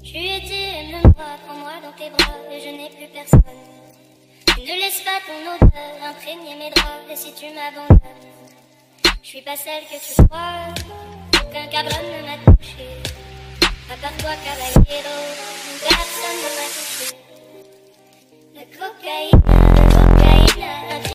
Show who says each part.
Speaker 1: Tu étais, aime-moi, prends-moi dans tes bras, et je n'ai plus personne. Tu ne laisses pas ton odeur imprégner mes draps, et si tu m'abandonnes, je suis pas celle que tu crois. Aucun cabron ne m'a touché, à part toi, caballero.